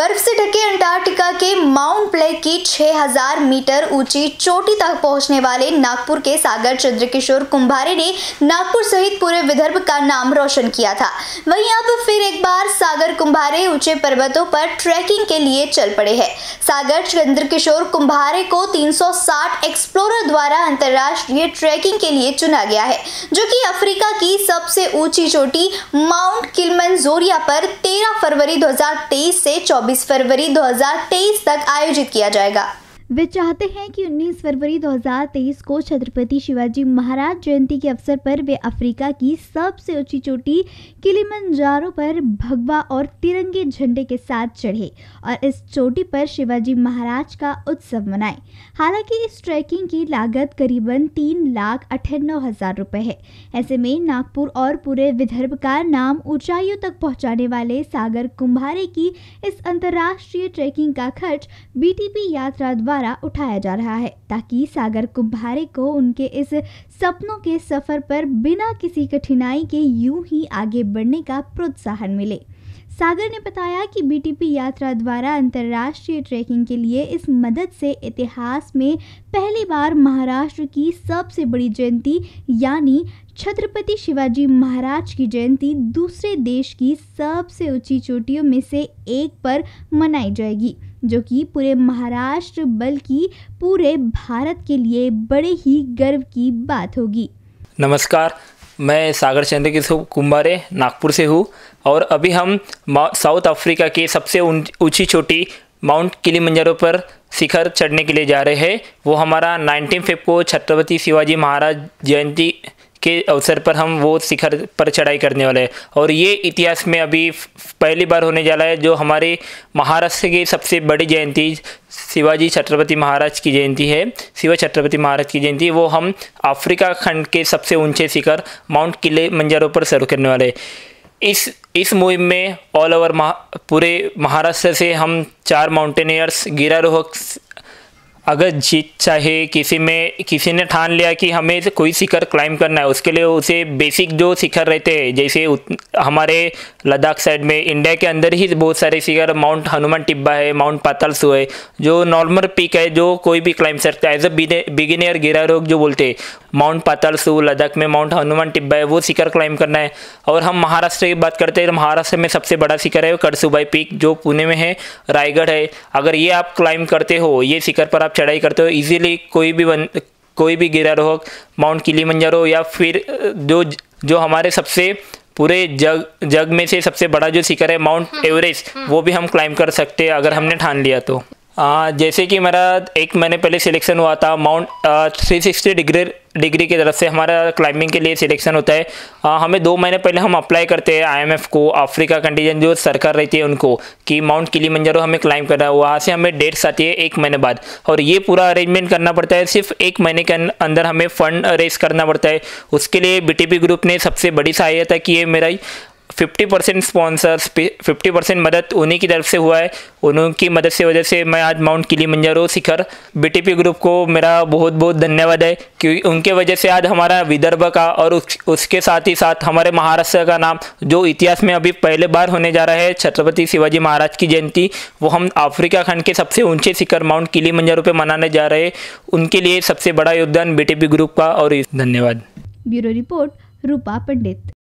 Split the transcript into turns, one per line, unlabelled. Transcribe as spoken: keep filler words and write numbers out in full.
बर्फ से ढके अंटार्कटिका के माउंट ब्लैक की छह हज़ार मीटर ऊंची चोटी तक पहुंचने वाले नागपुर के सागर चंद्रकिशोर कुंभारे ने नागपुर सहित पूरे विदर्भ का नाम रोशन किया था। वहीं अब फिर एक बार सागर कुंभारे ऊंचे पर्वतों पर ट्रैकिंग के लिए चल पड़े हैं। सागर चंद्रकिशोर कुंभारे को तीन सौ साठ एक्सप्लोरर द्वारा अंतर्राष्ट्रीय ट्रैकिंग के लिए चुना गया है, जो कि अफ्रीका की सबसे ऊंची चोटी माउंट किलिमंजारो पर तेरह फरवरी दो हज़ार तेईस से चौबीस फरवरी दो हज़ार तेईस तक आयोजित किया जाएगा।
वे चाहते हैं कि उन्नीस फरवरी दो हज़ार तेईस को छत्रपति शिवाजी महाराज जयंती के अवसर पर वे अफ्रीका की सबसे ऊंची चोटी किलिमंजारो पर भगवा और तिरंगे झंडे के साथ चढ़े और इस चोटी पर शिवाजी महाराज का उत्सव मनाएं। हालांकि इस ट्रैकिंग की लागत करीबन तीन लाख अट्ठानवे हजार रुपए है। ऐसे में नागपुर और पूरे विदर्भ का नाम ऊंचाइयों तक पहुंचाने वाले सागर कुंभारे की इस अंतर्राष्ट्रीय ट्रैकिंग का खर्च बीटीपी यात्रा द्वारा उठाया जा रहा है, ताकि सागर कुंभारे को उनके इस सपनों के सफर पर बिना किसी कठिनाई के यूं ही आगे बढ़ने का प्रोत्साहन मिले। सागर ने बताया कि बीटीपी यात्रा द्वारा अंतर्राष्ट्रीय ट्रैकिंग के लिए इस मदद से इतिहास में पहली बार महाराष्ट्र की सबसे बड़ी जयंती यानी छत्रपति शिवाजी महाराज की जयंती दूसरे देश की सबसे ऊंची चोटियों में से एक पर मनाई जाएगी, जो कि पूरे महाराष्ट्र बल्कि पूरे भारत के लिए बड़े ही गर्व की बात होगी।
नमस्कार, मैं सागर चंद्रकिशोर कुंभारे नागपुर से हूँ और अभी हम साउथ अफ्रीका की सबसे ऊंची चोटी माउंट किलिमंजारो पर शिखर चढ़ने के लिए जा रहे हैं। वो हमारा नाइनटीन फेब को छत्रपति शिवाजी महाराज जयंती के अवसर पर हम वो शिखर पर चढ़ाई करने वाले हैं और ये इतिहास में अभी पहली बार होने जा रहा है, जो हमारे महाराष्ट्र की सबसे बड़ी जयंती शिवाजी छत्रपति महाराज की जयंती है। शिव छत्रपति महाराज की जयंती वो हम अफ्रीका खंड के सबसे ऊंचे शिखर माउंट किलिमंजारो पर शुरू करने वाले हैं। इस इस मुहिम में ऑल ओवर महा पूरे महाराष्ट्र से हम चार माउंटेनियर्स गिरारोहक अगर जीत चाहे किसी में किसी ने ठान लिया कि हमें कोई शिखर क्लाइंब करना है, उसके लिए उसे बेसिक जो शिखर रहते हैं, जैसे हमारे लद्दाख साइड में इंडिया के अंदर ही बहुत सारे शिखर, माउंट हनुमान टिब्बा है, माउंट पातालसू है, जो नॉर्मल पीक है जो कोई भी क्लाइंब सकता है। एज अ बिगिनियर गिरारोहक जो बोलते हैं, माउंट पातालसू लद्दाख में माउंट हनुमान टिब्बा है, वो शिखर क्लाइंब करना है। और हम महाराष्ट्र की बात करते हैं तो महाराष्ट्र में सबसे बड़ा शिखर है कळसुबाई पीक, जो पुणे में है, रायगढ़ है। अगर ये आप क्लाइंब करते हो, ये शिखर पर आप चढ़ाई करते हो, इजीली कोई भी बन, कोई भी गिरारोहक माउंट किलिमंजारो या फिर जो जो हमारे सबसे पूरे जग जग में से सबसे बड़ा जो शिखर है माउंट एवरेस्ट, वो भी हम क्लाइंब कर सकते हैं अगर हमने ठान लिया तो। आ, जैसे कि मेरा एक महीने पहले सिलेक्शन हुआ था, mount three sixty degree degree की तरफ से हमारा क्लाइंबिंग के लिए सिलेक्शन होता है। आ, हमें दो महीने पहले हम अप्लाई करते हैं आईएमएफ को, अफ्रीका कंटीजेंट जो सरकार रहती है उनको, कि माउंट किलिमंजारो हमें क्लाइंब करना है। वहाँ से हमें डेट्स आती है एक महीने बाद और ये पूरा अरेंजमेंट करना पड़ता है। सिर्फ एक महीने के अंदर हमें फंड रेज करना पड़ता है। उसके लिए बीटीपी ग्रुप ने सबसे बड़ी सहायता की है। मेरा fifty percent sponsors fifty percent मदद उन्हीं की तरफ से हुआ है। उनकी मदद से वजह से मैं आज माउंट किलिमंजारो शिखर, बीटीपी ग्रुप को मेरा बहुत बहुत धन्यवाद है, क्योंकि उनके वजह से आज हमारा विदर्भ का और उस, उसके साथ ही साथ हमारे महाराष्ट्र का नाम, जो इतिहास में अभी पहले बार होने जा रहा है छत्रपति शिवाजी महाराज की जयंती, वो हम अफ्रीका खंड के सबसे ऊंचे शिखर माउंट किलिमंजारो पे मनाने जा रहे हैं। उनके लिए सबसे बड़ा योगदान बीटीपी ग्रुप का, और धन्यवाद।
ब्यूरो रिपोर्ट, रूपा पंडित।